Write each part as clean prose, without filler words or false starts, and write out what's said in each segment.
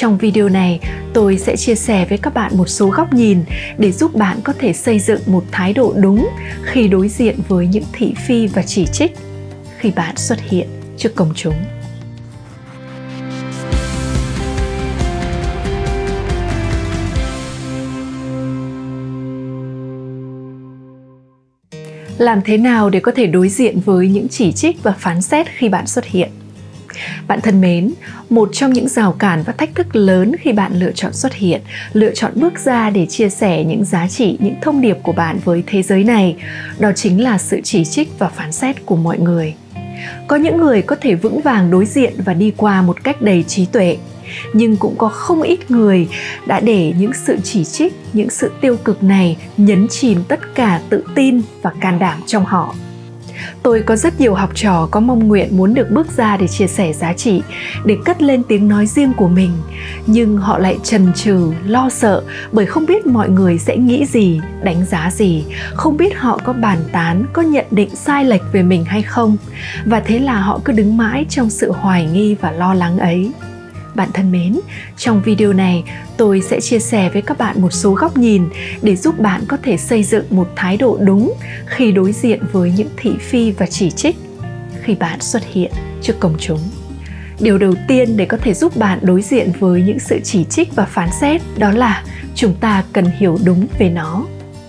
Trong video này, tôi sẽ chia sẻ với các bạn một số góc nhìn để giúp bạn có thể xây dựng một thái độ đúng khi đối diện với những thị phi và chỉ trích khi bạn xuất hiện trước công chúng. Làm thế nào để có thể đối diện với những chỉ trích và phán xét khi bạn xuất hiện? Bạn thân mến, một trong những rào cản và thách thức lớn khi bạn lựa chọn xuất hiện, lựa chọn bước ra để chia sẻ những giá trị, những thông điệp của bạn với thế giới này, đó chính là sự chỉ trích và phán xét của mọi người. Có những người có thể vững vàng đối diện và đi qua một cách đầy trí tuệ, nhưng cũng có không ít người đã để những sự chỉ trích, những sự tiêu cực này nhấn chìm tất cả tự tin và can đảm trong họ. Tôi có rất nhiều học trò có mong nguyện muốn được bước ra để chia sẻ giá trị, để cất lên tiếng nói riêng của mình, nhưng họ lại chần chừ, lo sợ bởi không biết mọi người sẽ nghĩ gì, đánh giá gì, không biết họ có bàn tán, có nhận định sai lệch về mình hay không, và thế là họ cứ đứng mãi trong sự hoài nghi và lo lắng ấy. Bạn thân mến, trong video này, tôi sẽ chia sẻ với các bạn một số góc nhìn để giúp bạn có thể xây dựng một thái độ đúng khi đối diện với những thị phi và chỉ trích khi bạn xuất hiện trước công chúng. Điều đầu tiên để có thể giúp bạn đối diện với những sự chỉ trích và phán xét đó là chúng ta cần hiểu đúng về nó.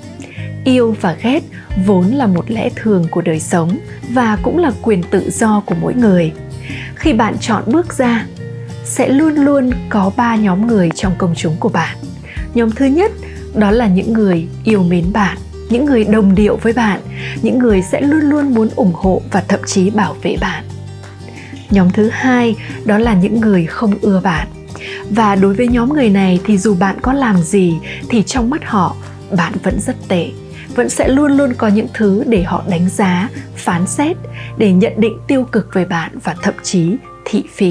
Yêu và ghét vốn là một lẽ thường của đời sống và cũng là quyền tự do của mỗi người. Khi bạn chọn bước ra, sẽ luôn luôn có 3 nhóm người trong công chúng của bạn. Nhóm thứ nhất, đó là những người yêu mến bạn, những người đồng điệu với bạn, những người sẽ luôn luôn muốn ủng hộ và thậm chí bảo vệ bạn. Nhóm thứ hai, đó là những người không ưa bạn. Và đối với nhóm người này thì dù bạn có làm gì thì trong mắt họ, bạn vẫn rất tệ. Vẫn sẽ luôn luôn có những thứ để họ đánh giá, phán xét, để nhận định tiêu cực về bạn và thậm chí thị phi.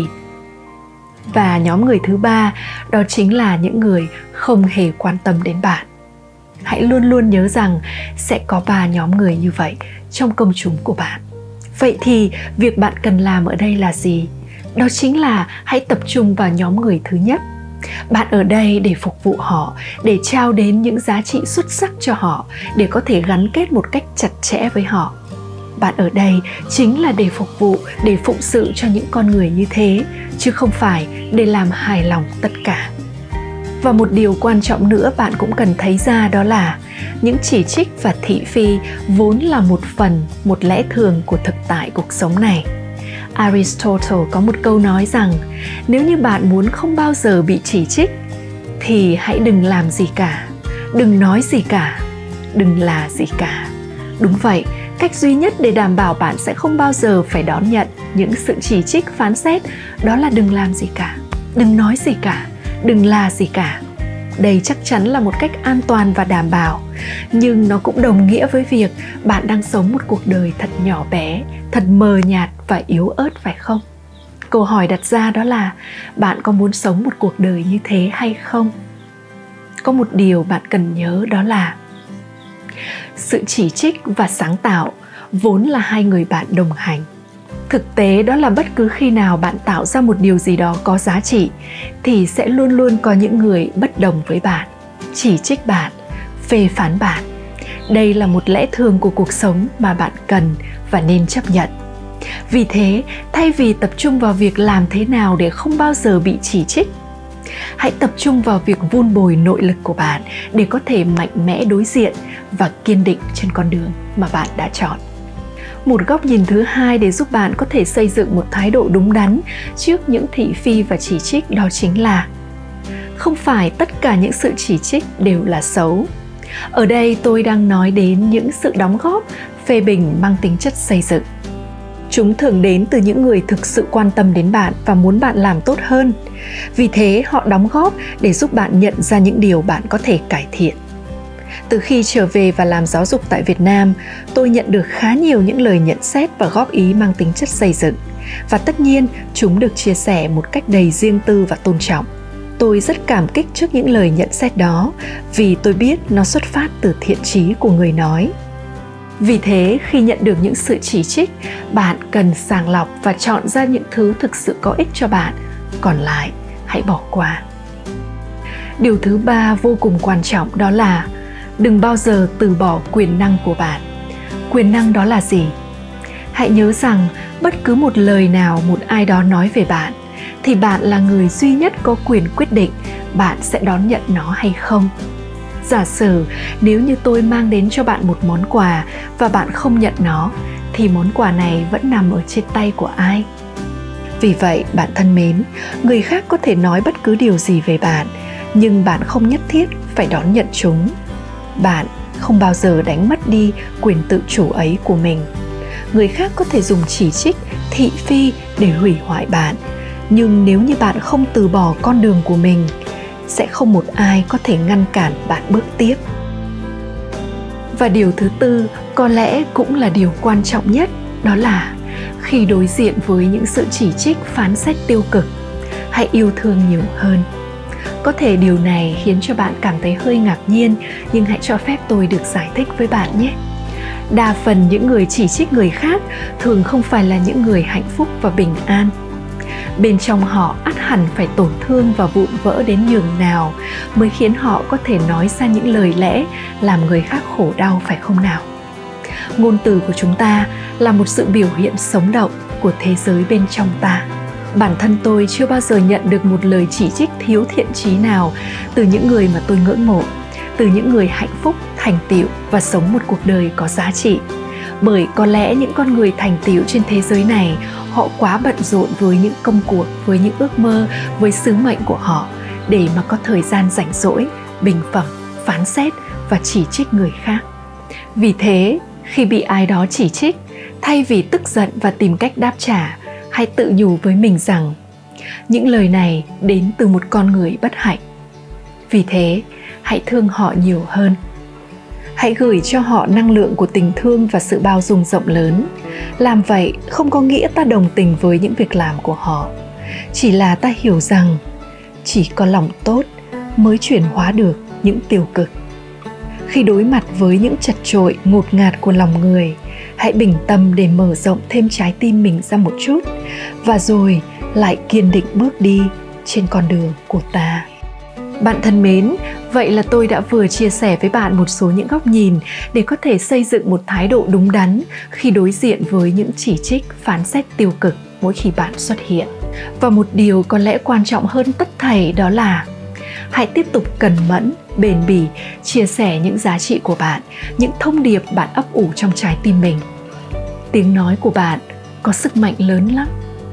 Và nhóm người thứ ba, đó chính là những người không hề quan tâm đến bạn. Hãy luôn luôn nhớ rằng sẽ có 3 nhóm người như vậy trong công chúng của bạn. Vậy thì việc bạn cần làm ở đây là gì? Đó chính là hãy tập trung vào nhóm người thứ nhất. Bạn ở đây để phục vụ họ, để trao đến những giá trị xuất sắc cho họ, để có thể gắn kết một cách chặt chẽ với họ. Bạn ở đây chính là để phục vụ, để phụng sự cho những con người như thế, chứ không phải để làm hài lòng tất cả. Và một điều quan trọng nữa bạn cũng cần thấy ra đó là những chỉ trích và thị phi vốn là một phần, một lẽ thường của thực tại cuộc sống này. Aristotle có một câu nói rằng nếu như bạn muốn không bao giờ bị chỉ trích thì hãy đừng làm gì cả, đừng nói gì cả, đừng là gì cả. Đúng vậy, cách duy nhất để đảm bảo bạn sẽ không bao giờ phải đón nhận những sự chỉ trích phán xét đó là đừng làm gì cả, đừng nói gì cả, đừng là gì cả. Đây chắc chắn là một cách an toàn và đảm bảo, nhưng nó cũng đồng nghĩa với việc bạn đang sống một cuộc đời thật nhỏ bé, thật mờ nhạt và yếu ớt phải không? Câu hỏi đặt ra đó là bạn có muốn sống một cuộc đời như thế hay không? Có một điều bạn cần nhớ đó là sự chỉ trích và sáng tạo vốn là hai người bạn đồng hành. Thực tế đó là bất cứ khi nào bạn tạo ra một điều gì đó có giá trị thì sẽ luôn luôn có những người bất đồng với bạn, chỉ trích bạn, phê phán bạn. Đây là một lẽ thường của cuộc sống mà bạn cần và nên chấp nhận. Vì thế, thay vì tập trung vào việc làm thế nào để không bao giờ bị chỉ trích, hãy tập trung vào việc vun bồi nội lực của bạn để có thể mạnh mẽ đối diện và kiên định trên con đường mà bạn đã chọn. Một góc nhìn thứ hai để giúp bạn có thể xây dựng một thái độ đúng đắn trước những thị phi và chỉ trích đó chính là không phải tất cả những sự chỉ trích đều là xấu. Ở đây tôi đang nói đến những sự đóng góp, phê bình mang tính chất xây dựng. Chúng thường đến từ những người thực sự quan tâm đến bạn và muốn bạn làm tốt hơn. Vì thế họ đóng góp để giúp bạn nhận ra những điều bạn có thể cải thiện. Từ khi trở về và làm giáo dục tại Việt Nam, tôi nhận được khá nhiều những lời nhận xét và góp ý mang tính chất xây dựng. Và tất nhiên, chúng được chia sẻ một cách đầy riêng tư và tôn trọng. Tôi rất cảm kích trước những lời nhận xét đó vì tôi biết nó xuất phát từ thiện chí của người nói. Vì thế, khi nhận được những sự chỉ trích, bạn cần sàng lọc và chọn ra những thứ thực sự có ích cho bạn. Còn lại, hãy bỏ qua. Điều thứ ba vô cùng quan trọng đó là đừng bao giờ từ bỏ quyền năng của bạn. Quyền năng đó là gì? Hãy nhớ rằng bất cứ một lời nào một ai đó nói về bạn thì bạn là người duy nhất có quyền quyết định bạn sẽ đón nhận nó hay không. Giả sử nếu như tôi mang đến cho bạn một món quà và bạn không nhận nó thì món quà này vẫn nằm ở trên tay của ai? Vì vậy, bạn thân mến, người khác có thể nói bất cứ điều gì về bạn, nhưng bạn không nhất thiết phải đón nhận chúng. Bạn không bao giờ đánh mất đi quyền tự chủ ấy của mình. Người khác có thể dùng chỉ trích, thị phi để hủy hoại bạn, nhưng nếu như bạn không từ bỏ con đường của mình, sẽ không một ai có thể ngăn cản bạn bước tiếp. Và điều thứ tư có lẽ cũng là điều quan trọng nhất, đó là khi đối diện với những sự chỉ trích, phán xét tiêu cực, hãy yêu thương nhiều hơn. Có thể điều này khiến cho bạn cảm thấy hơi ngạc nhiên, nhưng hãy cho phép tôi được giải thích với bạn nhé. Đa phần những người chỉ trích người khác thường không phải là những người hạnh phúc và bình an. Bên trong họ ắt hẳn phải tổn thương và vụn vỡ đến nhường nào mới khiến họ có thể nói ra những lời lẽ làm người khác khổ đau, phải không nào? Ngôn từ của chúng ta là một sự biểu hiện sống động của thế giới bên trong ta. Bản thân tôi chưa bao giờ nhận được một lời chỉ trích thiếu thiện chí nào từ những người mà tôi ngưỡng mộ, từ những người hạnh phúc, thành tựu và sống một cuộc đời có giá trị. Bởi có lẽ những con người thành tựu trên thế giới này, họ quá bận rộn với những công cuộc, với những ước mơ, với sứ mệnh của họ để mà có thời gian rảnh rỗi, bình phẩm, phán xét và chỉ trích người khác. Vì thế, khi bị ai đó chỉ trích, thay vì tức giận và tìm cách đáp trả, hãy tự nhủ với mình rằng những lời này đến từ một con người bất hạnh. Vì thế, hãy thương họ nhiều hơn. Hãy gửi cho họ năng lượng của tình thương và sự bao dung rộng lớn. Làm vậy không có nghĩa ta đồng tình với những việc làm của họ, chỉ là ta hiểu rằng chỉ có lòng tốt mới chuyển hóa được những tiêu cực. Khi đối mặt với những chật chội, ngột ngạt của lòng người, hãy bình tâm để mở rộng thêm trái tim mình ra một chút, và rồi lại kiên định bước đi trên con đường của ta. Bạn thân mến, vậy là tôi đã vừa chia sẻ với bạn một số những góc nhìn để có thể xây dựng một thái độ đúng đắn khi đối diện với những chỉ trích, phán xét tiêu cực mỗi khi bạn xuất hiện. Và một điều có lẽ quan trọng hơn tất thảy đó là hãy tiếp tục cần mẫn, bền bỉ, chia sẻ những giá trị của bạn, những thông điệp bạn ấp ủ trong trái tim mình. Tiếng nói của bạn có sức mạnh lớn lắm.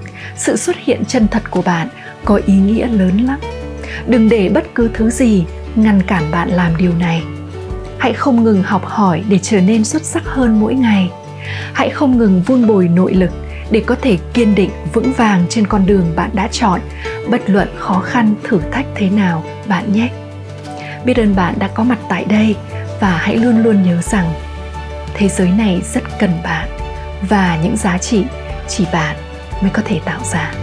Sự xuất hiện chân thật của bạn có ý nghĩa lớn lắm. Đừng để bất cứ thứ gì ngăn cản bạn làm điều này. Hãy không ngừng học hỏi để trở nên xuất sắc hơn mỗi ngày. Hãy không ngừng vun bồi nội lực để có thể kiên định, vững vàng trên con đường bạn đã chọn, bất luận khó khăn, thử thách thế nào bạn nhé. Biết ơn bạn đã có mặt tại đây, và hãy luôn luôn nhớ rằng thế giới này rất cần bạn, và những giá trị chỉ bạn mới có thể tạo ra.